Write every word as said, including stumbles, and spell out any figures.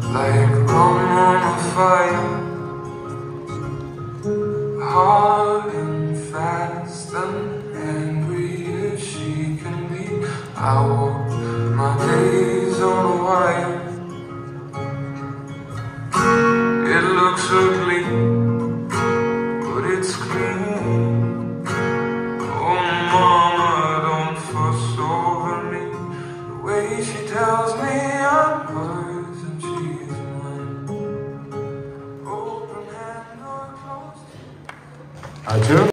like rum on a fire, hard and fast and angry as she can be. I walk my days on a wire. It looks ugly, but it's clean. Oh mama, don't fuss over me. The way she tells me I'm hers and she's mine. Open hand or closed. Acı.